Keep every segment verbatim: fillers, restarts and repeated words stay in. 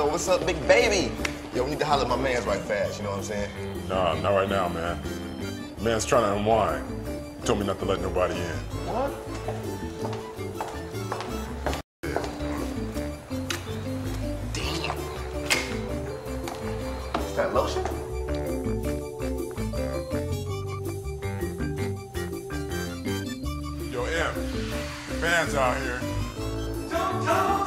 Yo, what's up, big baby? Yo, we need to holler at my mans right fast, you know what I'm saying? Nah, not right now, man. Man's trying to unwind. He told me not to let nobody in. What? Damn. Is that lotion? Yo, M, the fans out here. Don't, don't,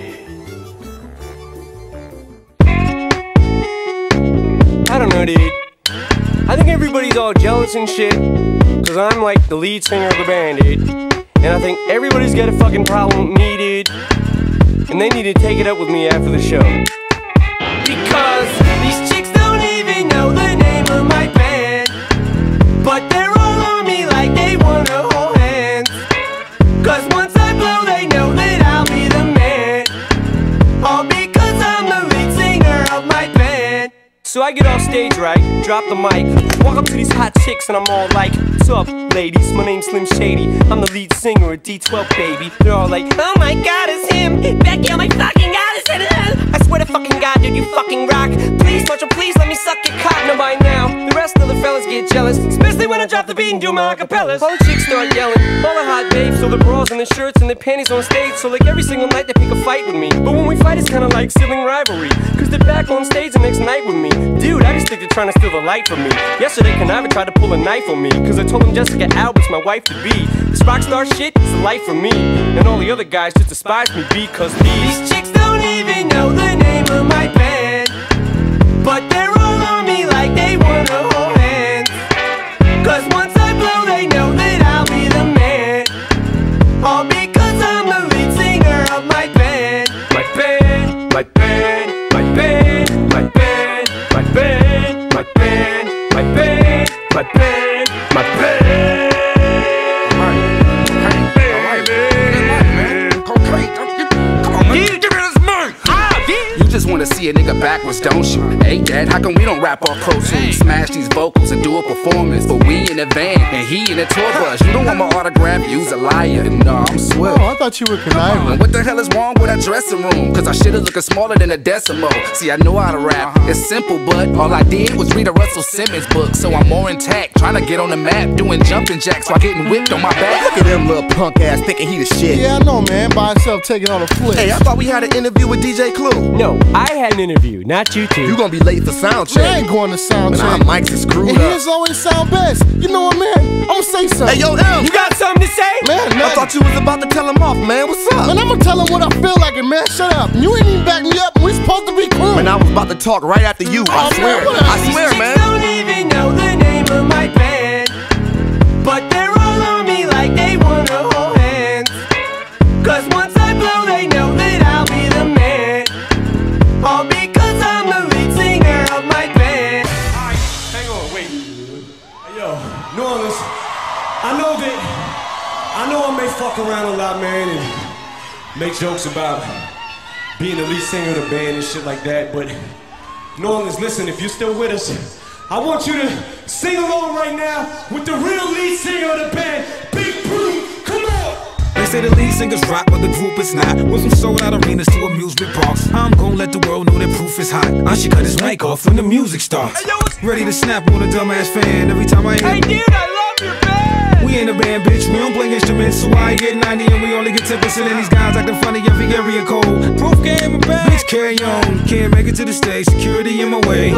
I don't know, dude. I think everybody's all jealous and shit, cause I'm like the lead singer of the band, dude. And I think everybody's got a fucking problem with me, dude. And they need to take it up with me after the show. Because these chicks don't even know the name of my band, but they're all on me like they wanna hold hands. Cause once I blow, they know that I'll be the man. All because I'm the lead singer of my band. So I get off stage, right, drop the mic, walk up to these hot chicks and I'm all like, what's up, ladies, my name's Slim Shady, I'm the lead singer of D twelve, baby. They're all like, oh my god, it's him, Becky, oh my fucking god, it's him. I swear to fucking god, dude, you fucking rock. Please, Marshall, please let me suck your cock. Now by now, the rest of the fellas get jealous, especially when I drop the beat and do my acapellas. All the chicks start yelling, all the hot babes, so the bras and the shirts and the panties on stage. So like every single night they pick a fight with me, but when we fight it's kinda like sibling rivalry, cause they're back on stage the next night with me. Dude, I just think they're trying to steal the light from me. Yesterday Conniver tried to pull a knife on me, cause I told him Jessica Albert's my wife to be. This rock star shit is a life for me, and all the other guys just despise me because these chicks don't even know the name of my band, but they're all on me like they wanna hold hands. Cause once I blow they know that I'll be the man. All because I'm the lead singer of my band. My band, my band, my band, my band, my band, my band, my band, my band, my band. Wanna see a nigga backwards, don't you? Hey dad, how come we don't rap off Pro Tools? Smash these vocals and do a performance, but we in a van and he in a tour bus. You don't want my autograph, you's a liar. No, I'm Swift. Oh, I thought you were conniving. What the hell is wrong with that dressing room? Cause our shit is looking smaller than a decimal. See, I know how to rap, it's simple, but all I did was read a Russell Simmons book. So I'm more intact, trying to get on the map, doing jumping jacks while getting whipped on my back. Look at them little punk ass thinking he the shit. Yeah, I know, man. By himself taking on a flip. Hey, I thought we had an interview with D J Clue. No, I had an interview, not you two. You gonna be late for sound check. Man, I ain't going to sound check. Our mics is screwed and up. his always sound best. You know what, man? I'ma say something. Hey, yo, M. You got something to say? Man, man. I thought you was about to tell him off, man. What's up? Man, I'ma tell him what I feel like, and man, shut up. You ain't even back me up, and we supposed to be cool. Man, I was about to talk right after you. I Oh, swear. man, what I These swear, Chicks man. don't even know the name of my band, but they're all on me like they wanna hold hands. Cause once I blow they know that I'll be the man. All because I'm the lead singer of my band. Alright, hang on, wait. Hey, yo, New Orleans, I know that I know I may fuck around a lot, man, and make jokes about being the lead singer of the band and shit like that, but New Orleans, listen, if you're still with us, I want you to sing along right now with the real lead singer of the band, Big Brute. Come on! They say the lead singers rock, but the group is not. Went from sold out arenas to amusement parks. I'm gon' let the world know that proof is hot. I should cut his mic off when the music starts. Ready to snap on a dumbass fan every time I hear. Hey dude, I love your band! We ain't a band, bitch, we don't play instruments. So I get ninety and we only get ten percent. And these guys acting funny every area code. Proof game and band. Bitch, carry on. Can't make it to the stage, security in my way.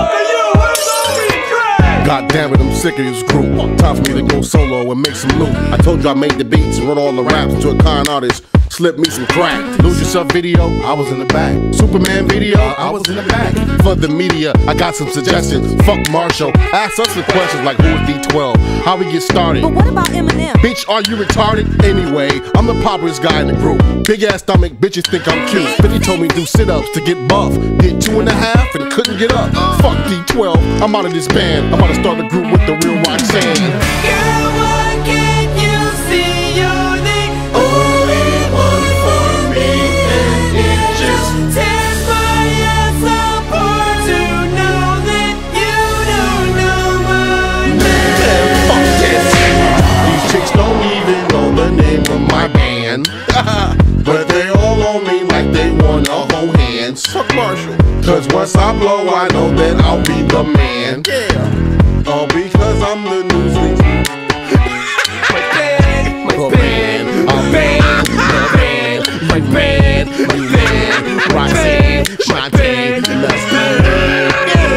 God damn it, I'm sick of this group. Time for me to go solo and make some loot. I told you I made the beats and wrote all the raps to a con artist. Slip me some crack. Lose Yourself video, I was in the back. Superman video, I was in the back. For the media, I got some suggestions. Fuck Marshall, ask us some questions like who is D twelve? How we get started? But what about Eminem? Bitch, are you retarded? Anyway, I'm the popularest guy in the group. Big ass stomach, bitches think I'm cute. fifty told me do sit-ups to get buff. Did two and a half and couldn't get up. Fuck D twelve, I'm out of this band. I'm about to start a group with the real Roxanne. Girl, why can't you see you're the only one for me? And it just tears my ass apart to know that you don't know my name. Fuck this. These chicks don't even know the name of my band. But they all on me like they wanna hold hands. Prince, fuck Marshall. Cause once I blow, I know that I'll be the man. Yeah. All because I'm the Newsweek. My band, my band, my band, my band, my band, my band, Roxanne, Shantae, let's do it.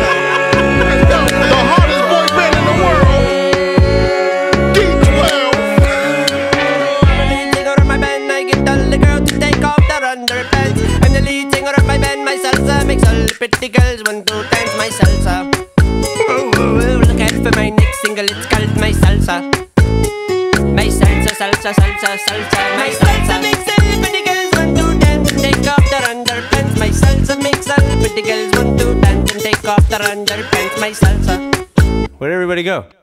The hardest boy band in the world, D twelve. I'm the lead singer of my band, I get all the girls to take off their underpants. I'm the lead singer of my band, my salsa makes all the pretty girls want to dance my salsa. Ooh, ooh, ooh, look out for my next single, it's called my salsa. My salsa, salsa, salsa, salsa, my salsa makes all the pretty girls want to dance and take off their underpants. My salsa makes all the pretty girls want to dance and take off their underpants. My salsa. Where'd everybody go?